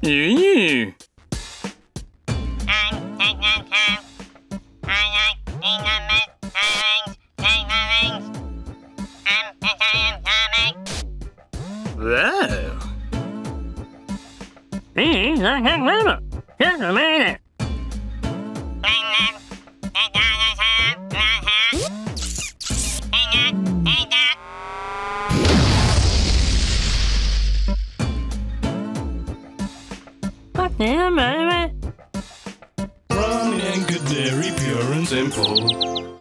Ew. Whoa. Just a minute. What the hell, baby? From Yankee Dairy, pure and simple.